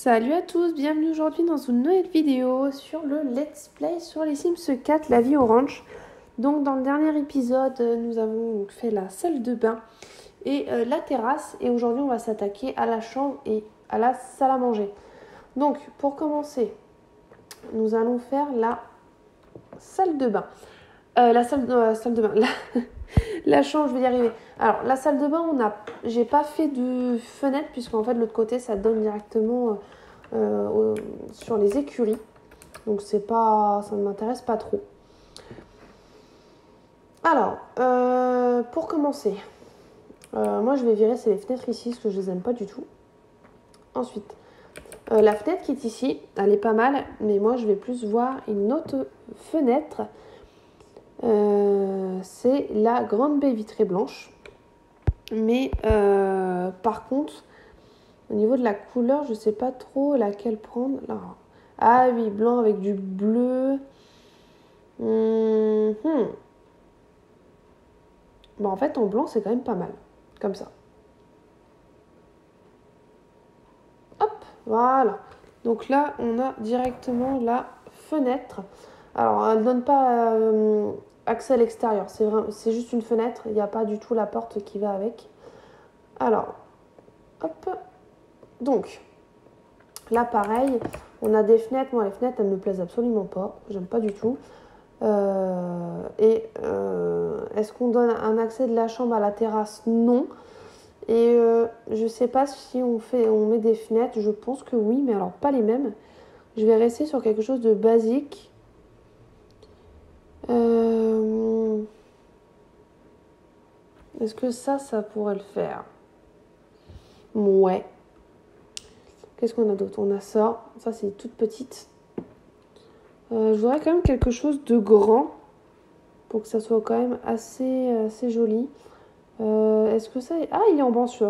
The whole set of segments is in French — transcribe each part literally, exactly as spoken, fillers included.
Salut à tous, bienvenue aujourd'hui dans une nouvelle vidéo sur le Let's Play sur les Sims quatre, la vie orange. Donc dans le dernier épisode, nous avons fait la salle de bain et euh, la terrasse. Et aujourd'hui, on va s'attaquer à la chambre et à la salle à manger. Donc pour commencer, nous allons faire la salle de bain. Euh, la salle, euh, salle de bain, la, la chambre, je vais y arriver. Alors la salle de bain, on a, j'ai pas fait de fenêtre puisqu'en fait de l'autre côté, ça donne directement... Euh, Euh, sur les écuries, donc c'est pas, ça ne m'intéresse pas trop. Alors euh, pour commencer, euh, moi je vais virer c'est les fenêtres ici parce que je les aime pas du tout. Ensuite euh, la fenêtre qui est ici, elle est pas mal, mais moi je vais plus voir une autre fenêtre. Euh, c'est la grande baie vitrée blanche, mais euh, par contre au niveau de la couleur, je sais pas trop laquelle prendre. Là. Ah oui, blanc avec du bleu. Mmh. Bon, en fait, en blanc, c'est quand même pas mal. Comme ça. Hop, voilà. Donc là, on a directement la fenêtre. Alors, elle ne donne pas euh, accès à l'extérieur. C'est, vraiment, c'est juste une fenêtre. Il n'y a pas du tout la porte qui va avec. Alors, hop. Donc, là, pareil, on a des fenêtres. Moi, les fenêtres, elles ne me plaisent absolument pas. J'aime pas du tout. Euh, et euh, est-ce qu'on donne un accès de la chambre à la terrasse? Non. Et euh, je sais pas si on fait, on met des fenêtres. Je pense que oui, mais alors pas les mêmes. Je vais rester sur quelque chose de basique. Euh, est-ce que ça, ça pourrait le faire? Ouais. Qu'est-ce qu'on a d'autre? On a ça. Ça, c'est toute petite. Euh, je voudrais quand même quelque chose de grand pour que ça soit quand même assez, assez joli. Euh, est-ce que ça... Ah, il est en blancheur.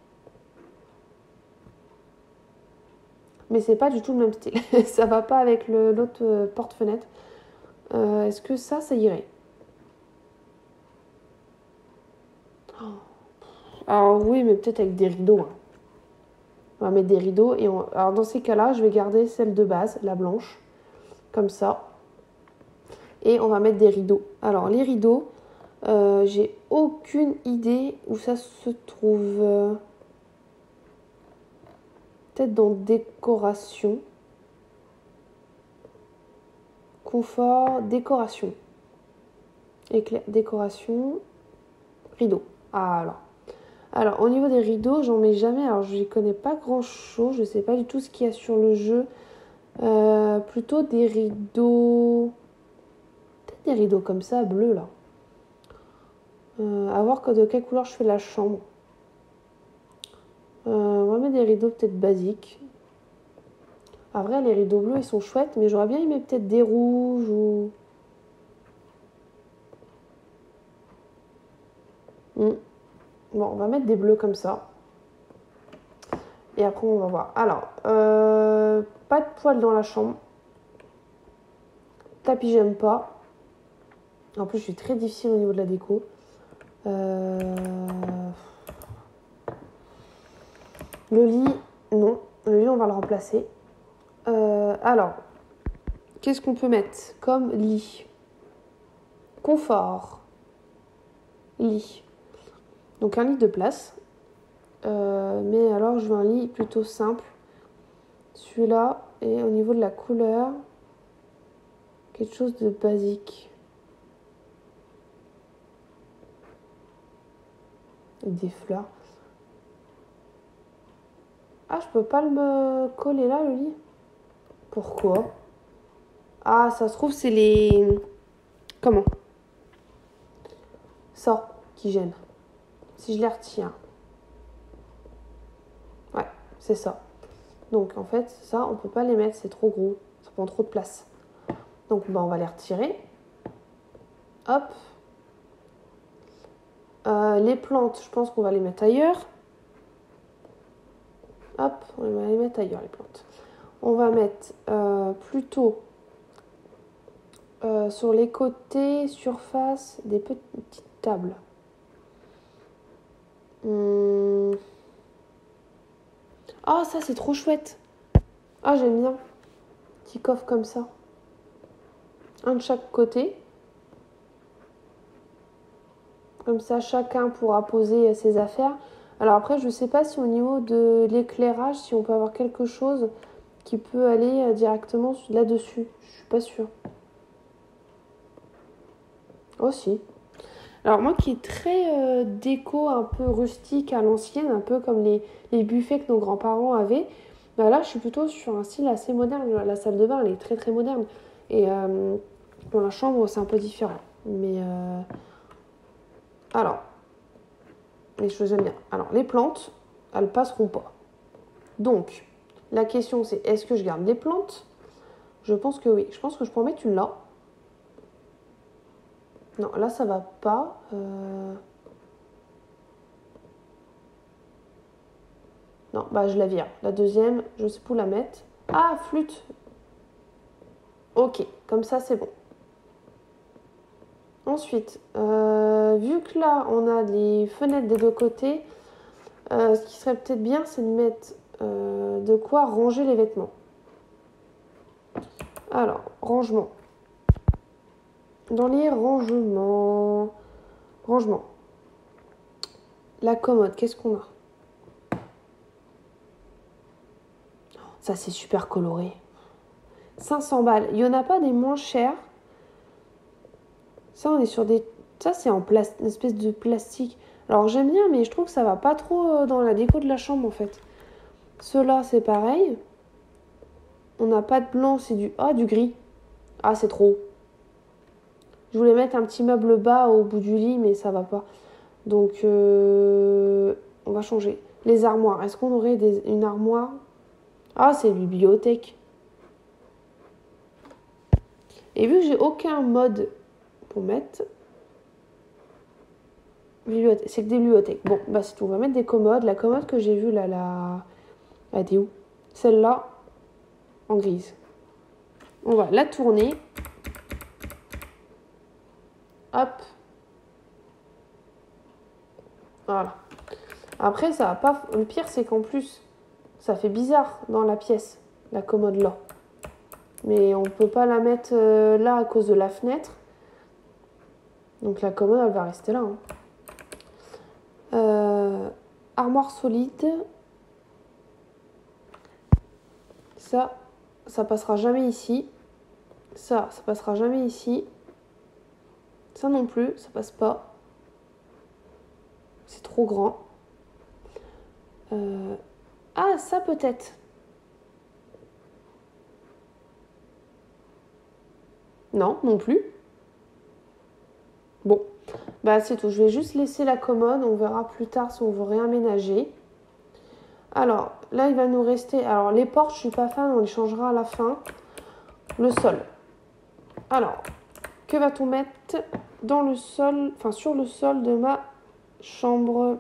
Mais c'est pas du tout le même style. Ça va pas avec le, l'autre euh, porte-fenêtre. Euh, est-ce que ça, ça irait? Oh. Alors oui, mais peut-être avec des rideaux. Hein. On va mettre des rideaux. Et on... Alors dans ces cas-là, je vais garder celle de base, la blanche. Comme ça. Et on va mettre des rideaux. Alors les rideaux, euh, j'ai aucune idée où ça se trouve. Peut-être dans décoration. Confort, décoration. Éclair, décoration, rideau. Ah, alors. Alors, au niveau des rideaux, j'en mets jamais. Alors, je n'y connais pas grand-chose. Je ne sais pas du tout ce qu'il y a sur le jeu. Euh, plutôt des rideaux... Peut-être des rideaux comme ça, bleus, là. Euh, à voir de quelle couleur je fais la chambre. Euh, on va mettre des rideaux peut-être basiques. En vrai, les rideaux bleus, ils sont chouettes. Mais j'aurais bien aimé peut-être des rouges ou... Hmm. Bon, on va mettre des bleus comme ça. Et après, on va voir. Alors, euh, pas de poêle dans la chambre. Tapis, j'aime pas. En plus, je suis très difficile au niveau de la déco. Euh... Le lit, non. Le lit, on va le remplacer. Euh, alors, qu'est-ce qu'on peut mettre comme lit? Confort. Lit. Donc, un lit de place. Euh, mais alors, je veux un lit plutôt simple. Celui-là, et au niveau de la couleur, quelque chose de basique. Des fleurs. Ah, je peux pas le me coller là, le lit? Pourquoi? Ah, ça se trouve, c'est les... Comment? Ça qui gêne. Si je les retire. Ouais, c'est ça. Donc, en fait, ça, on peut pas les mettre, c'est trop gros. Ça prend trop de place. Donc, bah, on va les retirer. Hop. Euh, les plantes, je pense qu'on va les mettre ailleurs. Hop, on va les mettre ailleurs, les plantes. On va mettre euh, plutôt euh, sur les côtés, surface, des petites tables. Hum... Oh, ça, c'est trop chouette. Ah, j'aime bien. Petit coffre comme ça. Un de chaque côté. Comme ça, chacun pourra poser ses affaires. Alors après, je ne sais pas si au niveau de l'éclairage, si on peut avoir quelque chose qui peut aller directement là-dessus. Je suis pas sûre. Oh si. Alors moi qui est très euh, déco, un peu rustique à l'ancienne, un peu comme les, les buffets que nos grands-parents avaient, bah là je suis plutôt sur un style assez moderne. La salle de bain elle est très très moderne. Et euh, pour la chambre c'est un peu différent. Mais euh, alors, les choses j'aime bien. Alors les plantes, elles passeront pas. Donc la question c'est est-ce que je garde les plantes? Je pense que oui. Je pense que je peux en mettre une là. Non, là ça va pas. Euh... Non, bah je la vire. La deuxième, je sais pas où la mettre. Ah, flûte. Ok, comme ça c'est bon. Ensuite, euh, vu que là on a les fenêtres des deux côtés, euh, ce qui serait peut-être bien c'est de mettre euh, de quoi ranger les vêtements. Alors, rangement. Dans les rangements. Rangement. La commode, qu'est-ce qu'on a? Ça c'est super coloré. cinq cents balles. Il n'y en a pas des moins chers. Ça, on est sur des. Ça, c'est en plas... une espèce de plastique. Alors, j'aime bien, mais je trouve que ça va pas trop dans la déco de la chambre, en fait. Ceux-là, c'est pareil. On n'a pas de blanc, c'est du. Ah, du gris. Ah, c'est trop. Je voulais mettre un petit meuble bas au bout du lit, mais ça va pas. Donc, euh... on va changer. Les armoires. Est-ce qu'on aurait des... une armoire? Ah, c'est une bibliothèque. Et vu que j'ai aucun mode pour mettre. Bibliothèque. C'est que des bibliothèques. Bon, bah c'est tout. On va mettre des commodes. La commode que j'ai vue là, la. Elle était où? Celle-là, en grise. On va la tourner. Hop. Voilà. Après, ça va pas. Le pire, c'est qu'en plus, ça fait bizarre dans la pièce, la commode là. Mais on peut pas la mettre euh, là à cause de la fenêtre. Donc la commode, elle va rester là. Hein. Euh, armoire solide. Ça, ça passera jamais ici. Ça, ça passera jamais ici. Ça non plus, ça passe pas. C'est trop grand. Euh... Ah, ça peut-être. Non, non plus. Bon, bah c'est tout. Je vais juste laisser la commode. On verra plus tard si on veut réaménager. Alors, là, il va nous rester... Alors, les portes, je suis pas fan. On les changera à la fin. Le sol. Alors, que va-t-on mettre dans le sol... Enfin, sur le sol de ma chambre?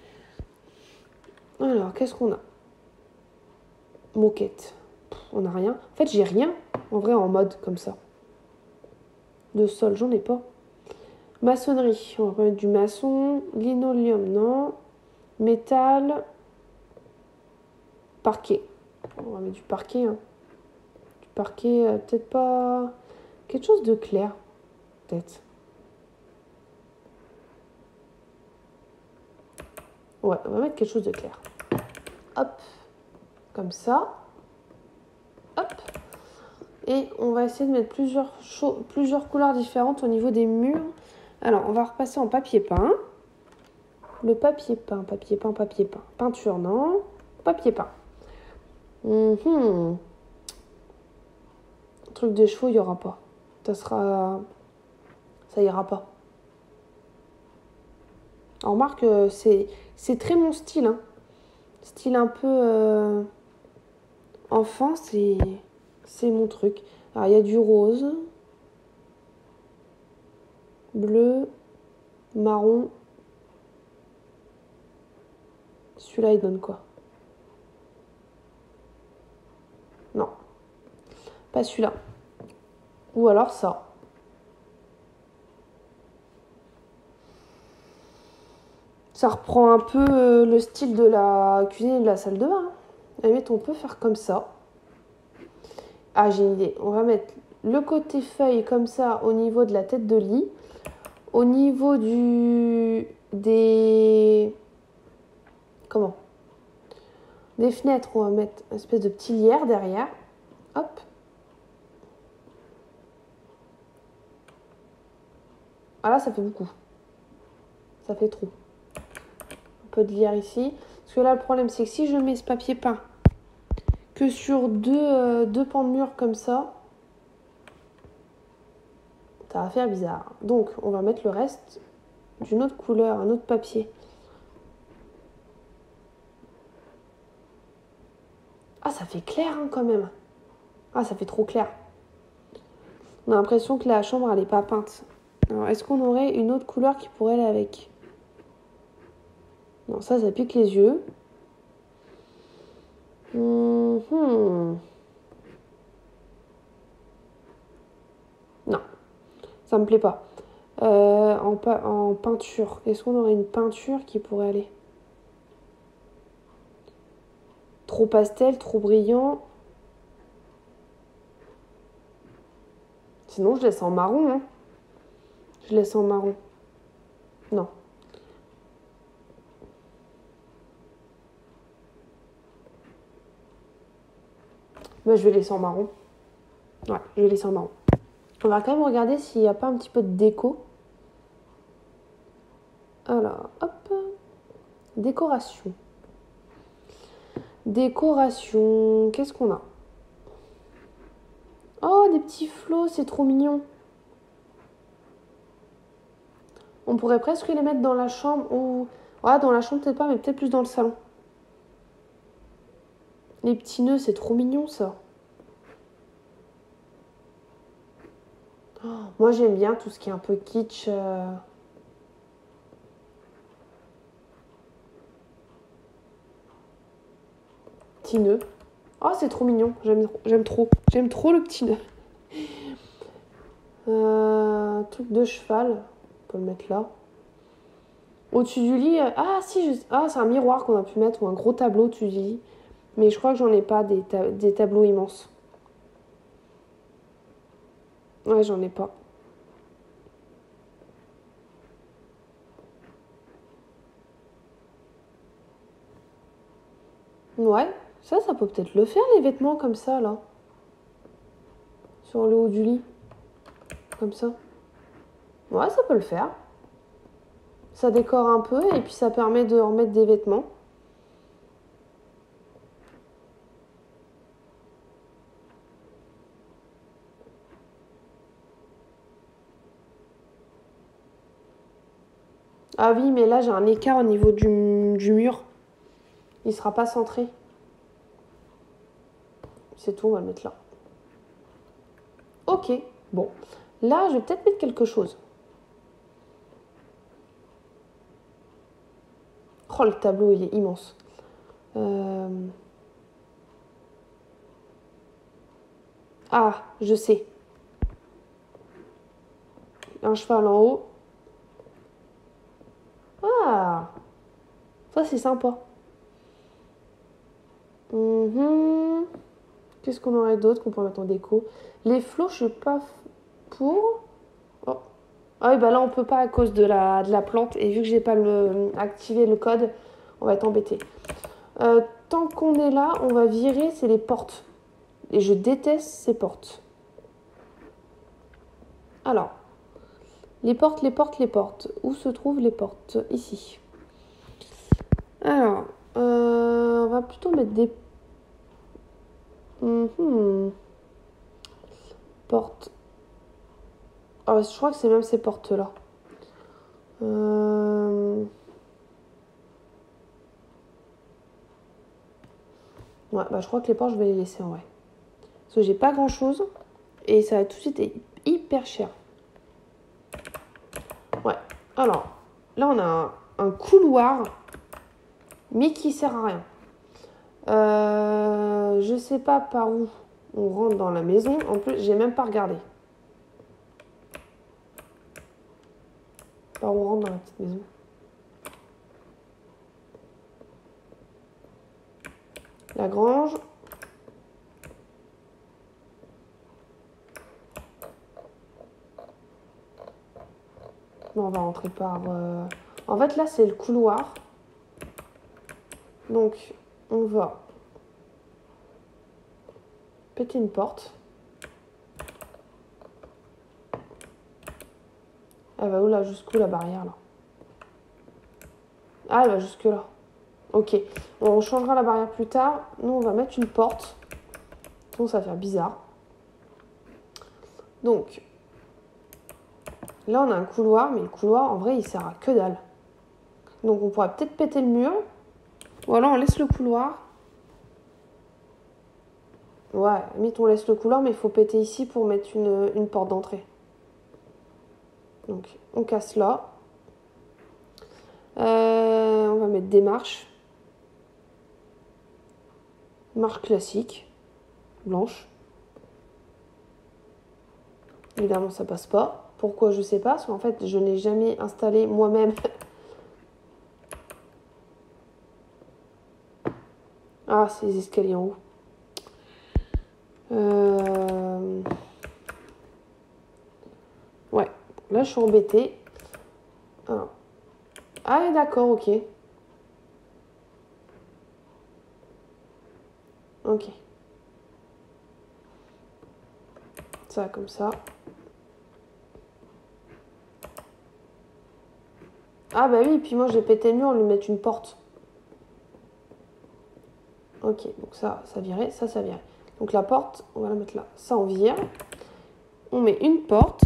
Alors, qu'est-ce qu'on a? Moquette. Pff, on n'a rien. En fait, j'ai rien. En vrai, en mode comme ça. De sol, j'en ai pas. Maçonnerie. On va mettre du maçon. Linoleum, non. Métal. Parquet. On va mettre du parquet. Hein. Du parquet, euh, peut-être pas... Quelque chose de clair. Peut-être. Ouais, on va mettre quelque chose de clair. Hop. Comme ça. Hop. Et on va essayer de mettre plusieurs, plusieurs couleurs différentes au niveau des murs. Alors, on va repasser en papier peint. Le papier peint, papier peint, papier peint. Peinture, non. Papier peint. Mmh. Truc de chevaux, il n'y aura pas. Ça sera... Ça ira pas. Alors, remarque, c'est, c'est très mon style. Hein. Style un peu... Euh... Enfant, c'est... C'est mon truc. Alors, il y a du rose. Bleu. Marron. Celui-là, il donne quoi? Non. Pas celui-là. Ou alors ça. Ça reprend un peu le style de la cuisine et de la salle de bain. À la limite, on peut faire comme ça. Ah, j'ai une idée. On va mettre le côté feuille comme ça au niveau de la tête de lit. Au niveau du... des... Comment? Des fenêtres, on va mettre une espèce de petit lierre derrière. Hop. Ah là, ça fait beaucoup. Ça fait trop. Un peu de lierre ici. Parce que là, le problème, c'est que si je mets ce papier peint que sur deux, euh, deux pans de mur comme ça, ça va faire bizarre. Donc, on va mettre le reste d'une autre couleur, un autre papier. Ah, ça fait clair hein, quand même. Ah, ça fait trop clair. On a l'impression que la chambre, elle n'est pas peinte. Alors, est-ce qu'on aurait une autre couleur qui pourrait aller avec? Non, ça, ça pique les yeux. Mmh. Non, ça me plaît pas. Euh, en, en peinture, est-ce qu'on aurait une peinture qui pourrait aller? Trop pastel, trop brillant. Sinon, je laisse en marron. Hein. Je laisse en marron. Non. Moi, je vais laisser en marron. Ouais, je vais laisser en marron. On va quand même regarder s'il n'y a pas un petit peu de déco. Alors, hop. Décoration. Décoration. Qu'est-ce qu'on a? Oh, des petits flots, c'est trop mignon. On pourrait presque les mettre dans la chambre ou... Ouais, dans la chambre peut-être pas, mais peut-être plus dans le salon. Les petits nœuds, c'est trop mignon ça. Oh, moi j'aime bien tout ce qui est un peu kitsch. Euh... Petit nœud. Oh, c'est trop mignon. J'aime, j'aime trop. J'aime trop le petit nœud. Euh, truc de cheval. On peut le mettre là. Au-dessus du lit. Euh... Ah, si. Je... Ah, c'est un miroir qu'on a pu mettre ou un gros tableau au-dessus du lit. Mais je crois que j'en ai pas des, ta... des tableaux immenses. Ouais, j'en ai pas. Ouais, ça, ça peut peut-être le faire, les vêtements comme ça, là. Sur le haut du lit. Comme ça. Ouais, ça peut le faire. Ça décore un peu et puis ça permet de remettre des vêtements. Ah oui, mais là, j'ai un écart au niveau du, du mur. Il sera pas centré. C'est tout, on va le mettre là. Ok, bon. Là, je vais peut-être mettre quelque chose. Oh, le tableau, il est immense. Euh... Ah, je sais. Un cheval en haut. Ah, ça, c'est sympa. Mmh. Qu'est-ce qu'on aurait d'autre qu'on pourrait mettre en déco? Les flots, je suis pas pour. Oh. Ah oui, bah là, on peut pas à cause de la, de la plante. Et vu que j'ai pas le, activé le code, on va être embêté. Euh, tant qu'on est là, on va virer, c'est les portes. Et je déteste ces portes. Alors, les portes, les portes, les portes. Où se trouvent les portes? Ici. Alors, euh, on va plutôt mettre des... Mmh. Portes. Ah, je crois que c'est même ces portes-là. Euh... Ouais, bah je crois que les portes, je vais les laisser en vrai. Parce que j'ai pas grand-chose. Et ça va tout de suite être hyper cher. Ouais. Alors, là, on a un, un couloir, mais qui sert à rien. Euh, je sais pas par où on rentre dans la maison. En plus, j'ai même pas regardé. Par où on rentre dans la petite maison. La grange. Bon, on va rentrer par... Euh... En fait, là, c'est le couloir. Donc, on va péter une porte. Elle va où là? Jusqu'où la barrière là? Ah, elle va jusque là. Ok. Bon, on changera la barrière plus tard. Nous, on va mettre une porte. Sinon, ça va faire bizarre. Donc, là, on a un couloir. Mais le couloir, en vrai, il sert à que dalle. Donc, on pourrait peut-être péter le mur. Ou alors, on laisse le couloir. Ouais, limite, on laisse le couloir. Mais il faut péter ici pour mettre une, une porte d'entrée. Donc, on casse là. Euh, on va mettre des marches. Marche classique. Blanche. Évidemment, ça passe pas. Pourquoi, je sais pas. Parce qu'en fait, je n'ai jamais installé moi-même. Ah, c'est les escaliers en haut. Euh... Ouais. Là, je suis embêtée. Alors. Ah, d'accord, ok. Ok. Ça, comme ça. Ah, bah oui, puis moi, j'ai pété le mur, on lui mettre une porte. Ok, donc ça, ça virait, ça, ça virait. Donc la porte, on va la mettre là. Ça, on vire. On met une porte.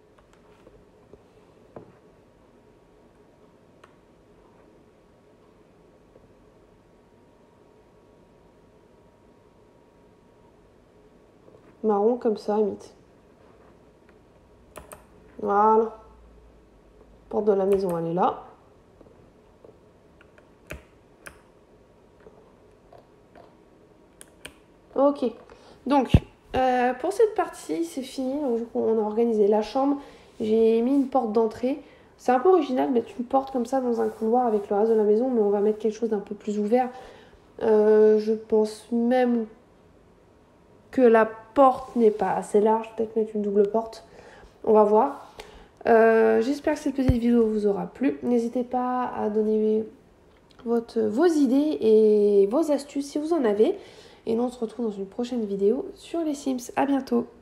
Marron, comme ça, limite. Voilà. Porte de la maison, elle est là. Ok. Donc, euh, pour cette partie, c'est fini. Donc, on a organisé la chambre. J'ai mis une porte d'entrée. C'est un peu original de mettre une porte comme ça dans un couloir avec le reste de la maison, mais on va mettre quelque chose d'un peu plus ouvert. Euh, je pense même que la porte n'est pas assez large. Peut-être mettre une double porte. On va voir. Euh, j'espère que cette petite vidéo vous aura plu. N'hésitez pas à donner votre, vos idées et vos astuces si vous en avez. Et nous on se retrouve dans une prochaine vidéo sur les Sims. À bientôt.